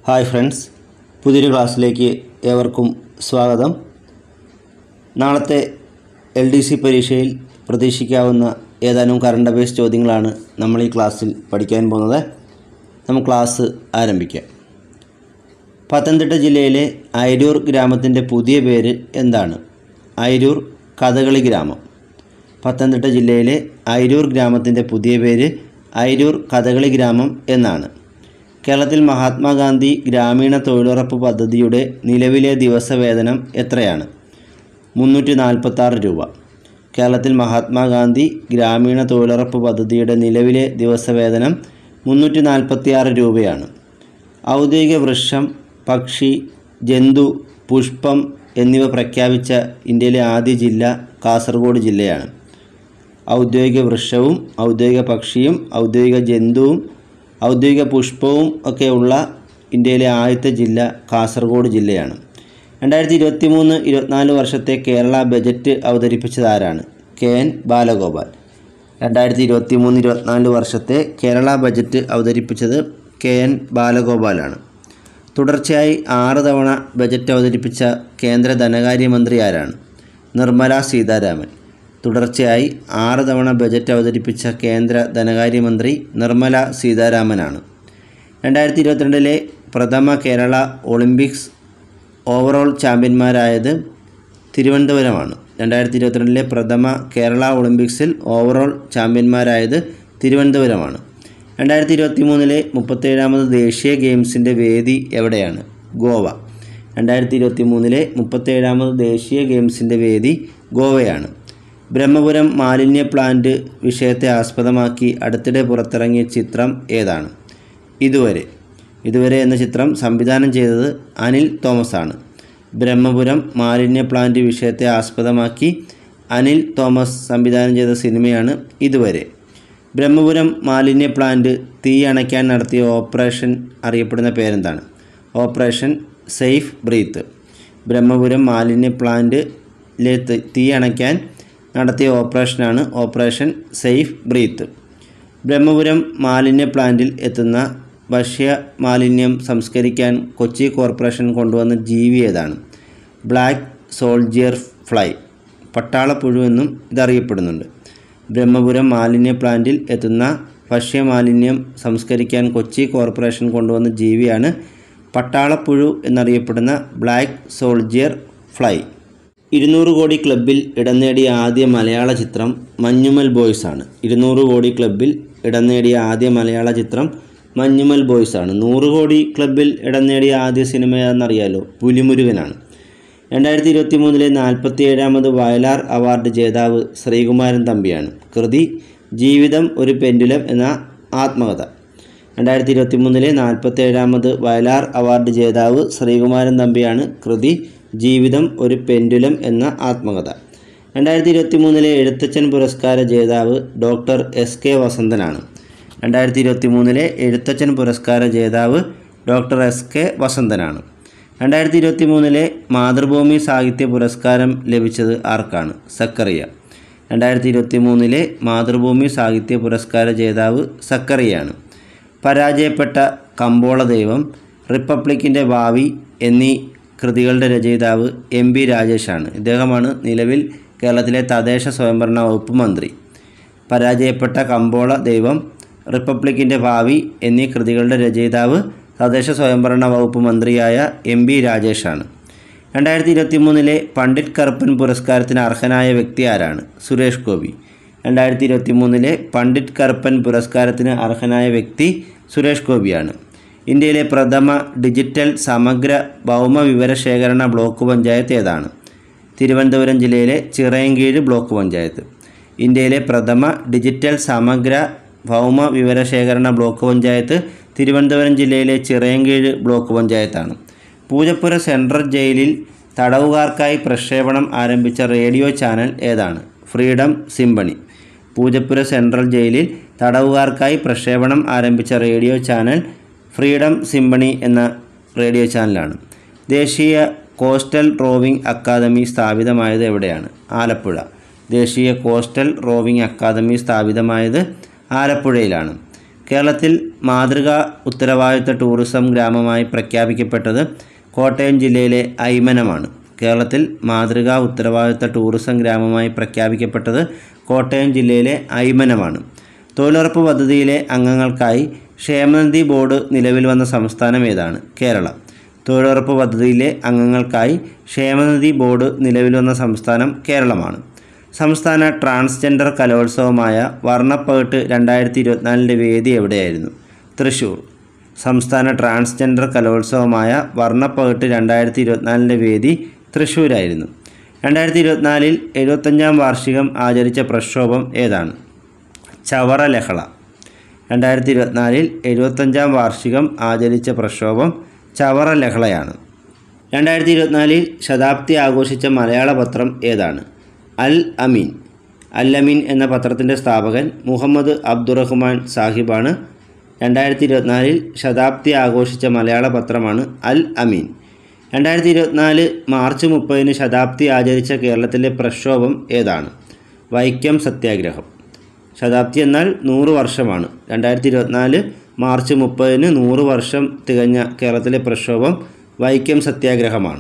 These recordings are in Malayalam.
ഹായ് ഫ്രണ്ട്സ്, പുതിയൊരു ക്ലാസ്സിലേക്ക് ഏവർക്കും സ്വാഗതം. നാളത്തെ LDC പരീക്ഷയിൽ പ്രതീക്ഷിക്കാവുന്ന ഏതാനും കറണ്ട് അഫയേഴ്സ് ചോദ്യങ്ങളാണ് നമ്മൾ ഈ ക്ലാസ്സിൽ പഠിക്കാൻ പോകുന്നത്. നമുക്ക് ക്ലാസ് ആരംഭിക്കാം. പത്തനംതിട്ട ജില്ലയിലെ അയിരൂർ ഗ്രാമത്തിൻ്റെ പുതിയ പേര് എന്താണ്? അയിരൂർ കഥകളി ഗ്രാമം. പത്തനംതിട്ട ജില്ലയിലെ അയിരൂർ ഗ്രാമത്തിൻ്റെ പുതിയ പേര് അയിരൂർ കഥകളി ഗ്രാമം എന്നാണ്. കേരളത്തിൽ മഹാത്മാഗാന്ധി ഗ്രാമീണ തൊഴിലുറപ്പ് പദ്ധതിയുടെ നിലവിലെ ദിവസവേതനം എത്രയാണ്? 346 രൂപ. കേരളത്തിൽ മഹാത്മാഗാന്ധി ഗ്രാമീണ തൊഴിലുറപ്പ് പദ്ധതിയുടെ നിലവിലെ ദിവസവേതനം 346 രൂപയാണ്. ഔദ്യോഗിക വൃക്ഷം, പക്ഷി, ജന്തു, പുഷ്പം എന്നിവ പ്രഖ്യാപിച്ച ഇന്ത്യയിലെ ആദ്യ ജില്ല കാസർഗോഡ് ജില്ലയാണ്. ഔദ്യോഗിക വൃക്ഷവും ഔദ്യോഗിക പക്ഷിയും ഔദ്യോഗിക ജന്തുവും ഔദ്യോഗിക പുഷ്പവും ഒക്കെയുള്ള ഇന്ത്യയിലെ ആദ്യത്തെ ജില്ല കാസർഗോഡ് ജില്ലയാണ്. 2023-24 വർഷത്തെ കേരള ബജറ്റ് അവതരിപ്പിച്ചത് ആരാണ്? KN ബാലഗോപാൽ. 2023-24 വർഷത്തെ കേരള ബജറ്റ് അവതരിപ്പിച്ചത് KN ബാലഗോപാലാണ്. തുടർച്ചയായി 6 തവണ ബജറ്റ് അവതരിപ്പിച്ച കേന്ദ്ര ധനകാര്യമന്ത്രി ആരാണ്? നിർമ്മല സീതാരാമൻ. തുടർച്ചയായി 6 തവണ ബജറ്റ് അവതരിപ്പിച്ച കേന്ദ്ര ധനകാര്യമന്ത്രി നിർമ്മല സീതാരാമനാണ്. 2022 പ്രഥമ കേരള ഒളിമ്പിക്സ് ഓവറോൾ ചാമ്പ്യന്മാരായത് തിരുവനന്തപുരമാണ്. 2022 പ്രഥമ കേരള ഒളിമ്പിക്സിൽ ഓവറോൾ ചാമ്പ്യന്മാരായത് തിരുവനന്തപുരമാണ്. 2023 37ാമത് ദേശീയ ഗെയിംസിൻ്റെ വേദി എവിടെയാണ്? ഗോവ. 2023 37ാമത് ദേശീയ ഗെയിംസിൻ്റെ വേദി ഗോവയാണ്. ബ്രഹ്മപുരം മാലിന്യ പ്ലാന്റ് വിഷയത്തെ ആസ്പദമാക്കി അടുത്തിടെ പുറത്തിറങ്ങിയ ചിത്രം ഏതാണ്? ഇതുവരെ എന്ന ചിത്രം സംവിധാനം ചെയ്തത് അനിൽ തോമസ് ആണ്. ബ്രഹ്മപുരം മാലിന്യ പ്ലാന്റ് വിഷയത്തെ ആസ്പദമാക്കി അനിൽ തോമസ് സംവിധാനം ചെയ്ത സിനിമയാണ് ഇതുവരെ. ബ്രഹ്മപുരം മാലിന്യ പ്ലാന്റ് തീ അണയ്ക്കാൻ നടത്തിയ ഓപ്പറേഷൻ അറിയപ്പെടുന്ന പേരെന്താണ്? Operation safe breath. ബ്രഹ്മപുരം മാലിന്യ പ്ലാന്റിലെ തീ അണയ്ക്കാൻ നടത്തിയ ഓപ്പറേഷനാണ് ഓപ്പറേഷൻ സേഫ് ബ്രീത്ത്. ബ്രഹ്മപുരം മാലിന്യ പ്ലാന്റിൽ എത്തുന്ന ഭക്ഷ്യ മാലിന്യം സംസ്കരിക്കാൻ കൊച്ചി കോർപ്പറേഷൻ കൊണ്ടുവന്ന ജീവി ഏതാണ്? ബ്ലാക്ക് സോൾജിയർ ഫ്ലൈ, പട്ടാളപ്പുഴു എന്നും ഇതറിയപ്പെടുന്നുണ്ട്. ബ്രഹ്മപുരം മാലിന്യ പ്ലാന്റിൽ എത്തുന്ന ഭക്ഷ്യ മാലിന്യം സംസ്കരിക്കാൻ കൊച്ചി കോർപ്പറേഷൻ കൊണ്ടുവന്ന ജീവിയാണ് പട്ടാളപ്പുഴു എന്നറിയപ്പെടുന്ന ബ്ലാക്ക് സോൾജിയർ ഫ്ലൈ. 200 കോടി ക്ലബ്ബിൽ ഇടം നേടിയ ആദ്യ മലയാള ചിത്രം മഞ്ഞുമൽ ബോയ്സ് ആണ്. 200 കോടി ക്ലബ്ബിൽ ഇടം നേടിയ ആദ്യ മലയാള ചിത്രം മഞ്ഞുമൽ ബോയ്സ് ആണ്. 100 കോടി ക്ലബ്ബിൽ ഇടം നേടിയ ആദ്യ സിനിമ ഏതെന്നറിയാലോ? പുലിമുരുകനാണ്. 2023 47ാമത് വയലാർ അവാർഡ് ജേതാവ് ശ്രീകുമാരൻ തമ്പിയാണ്. കൃതി ജീവിതം ഒരു പെൻഡുലം എന്ന ആത്മകഥ. 2023 47ാമത് വയലാർ അവാർഡ് ജേതാവ് ശ്രീകുമാരൻ തമ്പിയാണ്. കൃതി ജീവിതം ഒരു പെൻഡുലം എന്ന ആത്മകഥ. 2023 എഴുത്തച്ഛൻ പുരസ്കാര ജേതാവ് ഡോക്ടർ SK വസന്തനാണ്. 2023 എഴുത്തച്ഛൻ പുരസ്കാര ജേതാവ് ഡോക്ടർ SK വസന്തനാണ്. 2023 മാതൃഭൂമി സാഹിത്യ പുരസ്കാരം ലഭിച്ചത് ആർക്കാണ്? സക്കറിയ. 2023 മാതൃഭൂമി സാഹിത്യ പുരസ്കാര ജേതാവ് സക്കറിയാണ്. പരാജയപ്പെട്ട കമ്പോള ദൈവം, റിപ്പബ്ലിക്കിൻ്റെ ഭാവി എന്നീ കൃതികളുടെ രചയിതാവ് MB രാജേഷാണ്. ഇദ്ദേഹമാണ് നിലവിൽ കേരളത്തിലെ തദ്ദേശ സ്വയംഭരണ വകുപ്പ് മന്ത്രി. പരാജയപ്പെട്ട കമ്പോള ദൈവം, റിപ്പബ്ലിക്കിൻ്റെ ഭാവി എന്നീ കൃതികളുടെ രചയിതാവ് തദ്ദേശ സ്വയംഭരണ വകുപ്പ് മന്ത്രിയായ MB രാജേഷാണ്. 2023 പണ്ഡിറ്റ് കറുപ്പൻ പുരസ്കാരത്തിന് അർഹനായ വ്യക്തി ആരാണ്? സുരേഷ് ഗോപി. 2023 പണ്ഡിറ്റ് കറുപ്പൻ പുരസ്കാരത്തിന് അർഹനായ വ്യക്തി സുരേഷ് ഗോപിയാണ്. ഇന്ത്യയിലെ പ്രഥമ ഡിജിറ്റൽ സമഗ്ര ഭൗമ വിവരശേഖരണ ബ്ലോക്ക് പഞ്ചായത്ത് ഏതാണ്? തിരുവനന്തപുരം ജില്ലയിലെ ചിറയൻകീഴ് ബ്ലോക്ക് പഞ്ചായത്ത്. ഇന്ത്യയിലെ പ്രഥമ ഡിജിറ്റൽ സമഗ്ര ഭൗമ വിവരശേഖരണ ബ്ലോക്ക് പഞ്ചായത്ത് തിരുവനന്തപുരം ജില്ലയിലെ ചിറയൻകീഴ് ബ്ലോക്ക് പഞ്ചായത്താണ്. പൂജപ്പുര സെൻട്രൽ ജയിലിൽ തടവുകാർക്കായി പ്രക്ഷേപണം ആരംഭിച്ച റേഡിയോ ചാനൽ ഏതാണ്? Freedom symphony. പൂജപ്പുര സെൻട്രൽ ജയിലിൽ തടവുകാർക്കായി പ്രക്ഷേപണം ആരംഭിച്ച റേഡിയോ ചാനൽ ഫ്രീഡം സിംഫണി എന്ന റേഡിയോ ചാനലാണ്. ദേശീയ കോസ്റ്റൽ റോവിംഗ് അക്കാദമി സ്ഥാപിതമായത് എവിടെയാണ്? ആലപ്പുഴ. ദേശീയ കോസ്റ്റൽ റോവിംഗ് അക്കാദമി സ്ഥാപിതമായത് ആലപ്പുഴയിലാണ്. കേരളത്തിൽ മാതൃകാ ഉത്തരവാദിത്ത ടൂറിസം ഗ്രാമമായി പ്രഖ്യാപിക്കപ്പെട്ടത് കോട്ടയം ജില്ലയിലെ അയ്മനമാണ്. കേരളത്തിൽ മാതൃകാ ഉത്തരവാദിത്ത ടൂറിസം ഗ്രാമമായി പ്രഖ്യാപിക്കപ്പെട്ടത് കോട്ടയം ജില്ലയിലെ അയ്മനമാണ്. തൊഴിലുറപ്പ് പദ്ധതിയിലെ അംഗങ്ങൾക്കായി ക്ഷേമനിധി ബോർഡ് നിലവിൽ വന്ന സംസ്ഥാനം ഏതാണ്? കേരളം. തൊഴിലുറപ്പ് പദ്ധതിയിലെ അംഗങ്ങൾക്കായി ക്ഷേമനിധി ബോർഡ് നിലവിൽ വന്ന സംസ്ഥാനം കേരളമാണ്. സംസ്ഥാന ട്രാൻസ്ജെൻഡർ കലോത്സവമായ വർണ്ണപ്പകിട്ട് 2024 വേദി എവിടെയായിരുന്നു? തൃശ്ശൂർ. സംസ്ഥാന ട്രാൻസ്ജെൻഡർ കലോത്സവമായ വർണ്ണപ്പകിട്ട് 2024 വേദി തൃശ്ശൂരായിരുന്നു. 2024 75ാം വാർഷികം ആചരിച്ച പ്രക്ഷോഭം ഏതാണ്? ചവറ ലഹള. 2024 75ാം വാർഷികം ആചരിച്ച പ്രക്ഷോഭം ചവറ ലഹളയാണ്. 2024 ശതാബ്ദി ആഘോഷിച്ച മലയാള പത്രം ഏതാണ്? അൽ അമീൻ. അൽ അമീൻ എന്ന പത്രത്തിൻ്റെ സ്ഥാപകൻ മുഹമ്മദ് അബ്ദുറഹ്മാൻ സാഹിബാണ്. 2024 ശതാബ്ദി ആഘോഷിച്ച മലയാള പത്രമാണ് അൽ അമീൻ. 2024 മാർച്ച് 30 ശതാബ്ദി ആചരിച്ച കേരളത്തിലെ പ്രക്ഷോഭം ഏതാണ്? വൈക്കം സത്യാഗ്രഹം. ശതാബ്ദി എന്നാൽ 100 വർഷമാണ്. 2024 മാർച്ച് 30 100 വർഷം തികഞ്ഞ കേരളത്തിലെ പ്രക്ഷോഭം വൈക്കം സത്യാഗ്രഹമാണ്.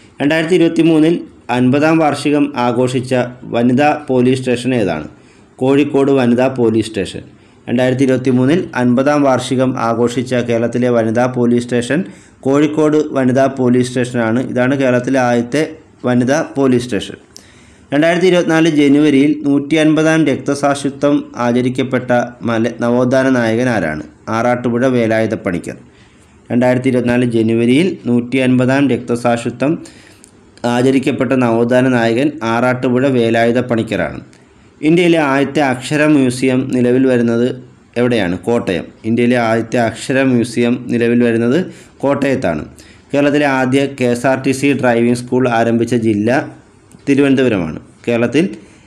2023 50ാം വാർഷികം ആഘോഷിച്ച വനിതാ പോലീസ് സ്റ്റേഷൻ ഏതാണ്? കോഴിക്കോട് വനിതാ പോലീസ് സ്റ്റേഷൻ. 2023 50ാം വാർഷികം ആഘോഷിച്ച കേരളത്തിലെ വനിതാ പോലീസ് സ്റ്റേഷൻ കോഴിക്കോട് വനിതാ പോലീസ് സ്റ്റേഷനാണ്. ഇതാണ് കേരളത്തിലെ ആദ്യത്തെ വനിതാ പോലീസ് സ്റ്റേഷൻ. 2024 ജനുവരിയിൽ 150ാം രക്തസാക്ഷിത്വം ആചരിക്കപ്പെട്ട നവോത്ഥാന നായകൻ ആരാണ്? ആറാട്ടുപുഴ വേലായുധ പണിക്കർ. 2024 ജനുവരിയിൽ 150ാം രക്തസാക്ഷിത്വം ആചരിക്കപ്പെട്ട നവോത്ഥാന നായകൻ ആറാട്ടുപുഴ വേലായുധ പണിക്കരാണ്. ഇന്ത്യയിലെ ആദ്യത്തെ അക്ഷര മ്യൂസിയം നിലവിൽ വരുന്നത് എവിടെയാണ്? കോട്ടയം. ഇന്ത്യയിലെ ആദ്യത്തെ അക്ഷര മ്യൂസിയം നിലവിൽ വരുന്നത് കോട്ടയത്താണ്. കേരളത്തിലെ ആദ്യ KSRTC ഡ്രൈവിംഗ് സ്കൂൾ ആരംഭിച്ച ജില്ല തിരുവനന്തപുരമാണ്. കേരളത്തിൽ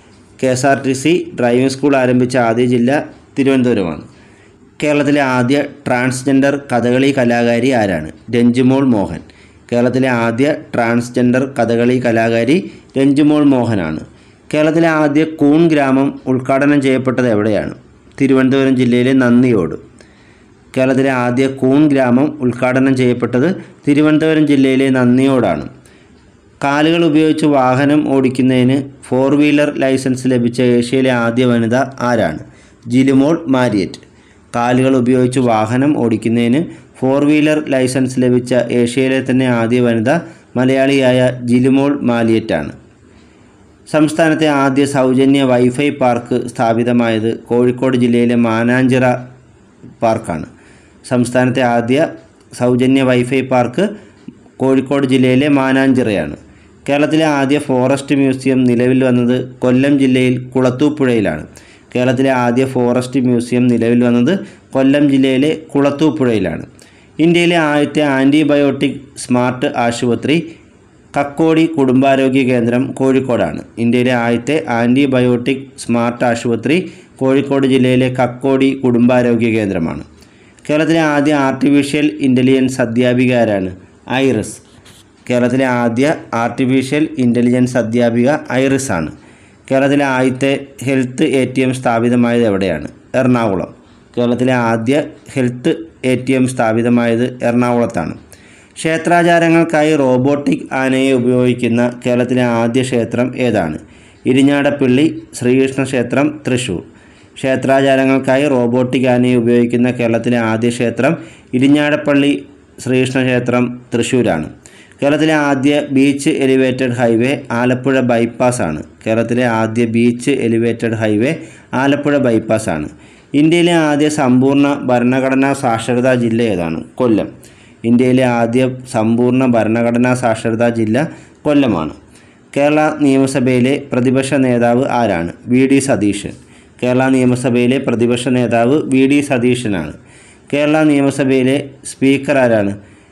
KSRTC ഡ്രൈവിംഗ് സ്കൂൾ ആരംഭിച്ച ആദ്യ ജില്ല തിരുവനന്തപുരമാണ്. കേരളത്തിലെ ആദ്യ ട്രാൻസ്ജെൻഡർ കഥകളി കലാകാരി ആരാണ്? രഞ്ജുമോൾ മോഹൻ. കേരളത്തിലെ ആദ്യ ട്രാൻസ്ജെൻഡർ കഥകളി കലാകാരി രഞ്ജുമോൾ മോഹനാണ്. കേരളത്തിലെ ആദ്യ കൂൺ ഗ്രാമം ഉദ്ഘാടനം ചെയ്യപ്പെട്ടത് എവിടെയാണ്? തിരുവനന്തപുരം ജില്ലയിലെ നന്ദിയോട്. കേരളത്തിലെ ആദ്യ കൂൺ ഗ്രാമം ഉദ്ഘാടനം ചെയ്യപ്പെട്ടത് തിരുവനന്തപുരം ജില്ലയിലെ നന്ദിയോടാണ്. കാലുകൾ ഉപയോഗിച്ച് വാഹനം ഓടിക്കുന്നതിന് 4 വീലർ ലൈസൻസ് ലഭിച്ച ഏഷ്യയിലെ ആദ്യ വനിത ആരാണ്? ജിലുമോൾ മാരിയറ്റ്. കാലുകൾ ഉപയോഗിച്ച് വാഹനം ഓടിക്കുന്നതിന് 4 വീലർ ലൈസൻസ് ലഭിച്ച ഏഷ്യയിലെ തന്നെ ആദ്യ വനിത മലയാളിയായ ജിലുമോൾ മാലിയറ്റാണ്. സംസ്ഥാനത്തെ ആദ്യ സൗജന്യ വൈഫൈ പാർക്ക് സ്ഥാപിതമായത് കോഴിക്കോട് ജില്ലയിലെ മാനാഞ്ചിറ പാർക്കാണ്. സംസ്ഥാനത്തെ ആദ്യ സൗജന്യ വൈഫൈ പാർക്ക് കോഴിക്കോട് ജില്ലയിലെ മാനാഞ്ചിറയാണ്. കേരളത്തിലെ ആദ്യ ഫോറസ്റ്റ് മ്യൂസിയം നിലവിൽ വന്നത് കൊല്ലം ജില്ലയിൽ കുളത്തൂപ്പുഴയിലാണ്. കേരളത്തിലെ ആദ്യ ഫോറസ്റ്റ് മ്യൂസിയം നിലവിൽ വന്നത് കൊല്ലം ജില്ലയിലെ കുളത്തൂപ്പുഴയിലാണ്. ഇന്ത്യയിലെ ആദ്യത്തെ ആൻറ്റിബയോട്ടിക് സ്മാർട്ട് ആശുപത്രി കക്കോടി കുടുംബാരോഗ്യ കേന്ദ്രം കോഴിക്കോടാണ്. ഇന്ത്യയിലെ ആദ്യത്തെ ആൻറ്റിബയോട്ടിക് സ്മാർട്ട് ആശുപത്രി കോഴിക്കോട് ജില്ലയിലെ കക്കോടി കുടുംബാരോഗ്യ കേന്ദ്രമാണ്. കേരളത്തിലെ ആദ്യ ആർട്ടിഫിഷ്യൽ ഇൻ്റലിജൻസ് അധ്യാപിക ആരാണ്? ഐറിസ്. കേരളത്തിലെ ആദ്യ ആർട്ടിഫിഷ്യൽ ഇൻ്റലിജൻസ് അധ്യാപിക ഐറിസ് ആണ്. കേരളത്തിലെ ആദ്യത്തെ ഹെൽത്ത് ATM സ്ഥാപിതമായത് എവിടെയാണ്? എറണാകുളം. കേരളത്തിലെ ആദ്യ ഹെൽത്ത് ATM സ്ഥാപിതമായത് എറണാകുളത്താണ്. ക്ഷേത്രാചാരങ്ങൾക്കായി റോബോട്ടിക് ആനയെ ഉപയോഗിക്കുന്ന കേരളത്തിലെ ആദ്യ ക്ഷേത്രം ഏതാണ്? ഇരിഞ്ഞാടപ്പള്ളി ശ്രീകൃഷ്ണ ക്ഷേത്രം, തൃശ്ശൂർ. ക്ഷേത്രാചാരങ്ങൾക്കായി റോബോട്ടിക് ആനയെ ഉപയോഗിക്കുന്ന കേരളത്തിലെ ആദ്യ ക്ഷേത്രം ഇരിഞ്ഞാടപ്പള്ളി ശ്രീകൃഷ്ണ ക്ഷേത്രം, തൃശ്ശൂരാണ്. കേരളത്തിലെ ആദ്യ beach elevated highway Alappuzha bypass ആണ്. കേരളത്തിലെ ആദ്യ beach elevated highway Alappuzha bypass ആണ്. ഇന്ത്യയിലെ ആദ്യ സമ്പൂർണ്ണ ഭരണഘടനാ സാക്ഷരതാ ജില്ല ഏതാണ്? കൊല്ലം. ഇന്ത്യയിലെ ആദ്യ സമ്പൂർണ്ണ ഭരണഘടനാ സാക്ഷരതാ ജില്ല കൊല്ലമാണ്. കേരള നിയമസഭയിലെ പ്രതിപക്ഷ നേതാവ് ആരാണ്? VD സതീശൻ. കേരള നിയമസഭയിലെ പ്രതിപക്ഷ നേതാവ് VD സതീശനാണ്. കേരള നിയമസഭയിലെ സ്പീക്കർ ആരാണ്?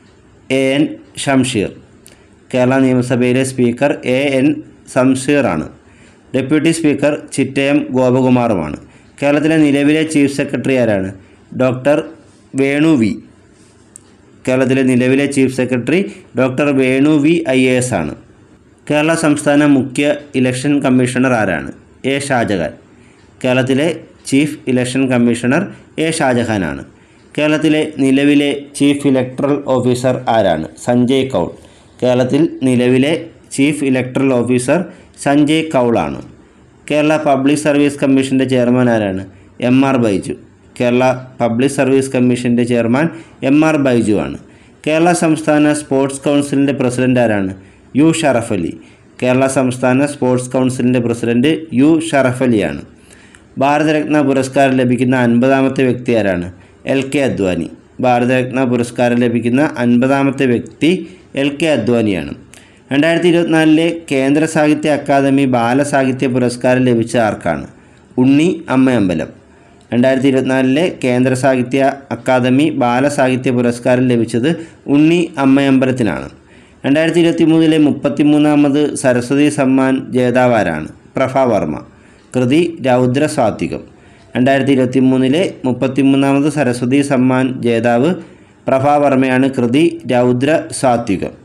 AN ഷംഷീർ. കേരള നിയമസഭയിലെ സ്പീക്കർ AN ഷംഷീറാണ്. ഡെപ്യൂട്ടി സ്പീക്കർ ചിറ്റയം ഗോപകുമാറുമാണ്. കേരളത്തിലെ നിലവിലെ ചീഫ് സെക്രട്ടറി ആരാണ്? Doctor Venu V. കേരളത്തിലെ നിലവിലെ chief secretary doctor Venu V IAS ആണ്. കേരള സംസ്ഥാന മുഖ്യ ഇലക്ഷൻ കമ്മീഷണർ ആരാണ്? A ഷാജഹാൻ. കേരളത്തിലെ ചീഫ് ഇലക്ഷൻ കമ്മീഷണർ എ ഷാജഹാനാണ്. കേരളത്തിലെ നിലവിലെ ചീഫ് ഇലക്ടറൽ ഓഫീസർ ആരാണ്? സഞ്ജയ് കൗൾ. കേരളത്തിൽ നിലവിലെ ചീഫ് ഇലക്ടറൽ ഓഫീസർ സഞ്ജയ് കൗളാണ്. കേരള പബ്ലിക് സർവീസ് കമ്മീഷൻ്റെ ചെയർമാൻ ആരാണ്? M R Baiju. Kerala public service കമ്മീഷൻ്റെ ചെയർമാൻ എം ആർ ബൈജു ആണ്. കേരള സംസ്ഥാന സ്പോർട്സ് കൗൺസിലിൻ്റെ പ്രസിഡന്റ് ആരാണ്? യു ഷറഫ് അലി. കേരള സംസ്ഥാന സ്പോർട്സ് കൗൺസിലിൻ്റെ പ്രസിഡന്റ് യു ഷറഫ് അലിയാണ്. ഭാരതരത്ന പുരസ്കാരം ലഭിക്കുന്ന 50ാമത്തെ വ്യക്തി ആരാണ്? L K Advani. ഭാരതരത്ന പുരസ്കാരം ലഭിക്കുന്ന 50ാമത്തെ വ്യക്തി എൽ കെ അദ്വാനിയാണ്. 2024 കേന്ദ്ര സാഹിത്യ അക്കാദമി ബാലസാഹിത്യ പുരസ്കാരം ലഭിച്ച ആർക്കാണ്? ഉണ്ണി അമ്മയമ്പലം. 2024 കേന്ദ്ര സാഹിത്യ അക്കാദമി ബാലസാഹിത്യ പുരസ്കാരം ലഭിച്ചത് ഉണ്ണി അമ്മയമ്പലത്തിനാണ്. 2023 33ാമത് സരസ്വതി സമ്മാൻ ജേതാവാരാണ്? പ്രഭ വർമ്മ. കൃതി രൗദ്ര സാത്വികം. 2023 33ാമത് സരസ്വതി സമ്മാൻ ജേതാവ് പ്രഭ വർമ്മയാണ്. കൃതി രൗദ്ര സാത്വികം.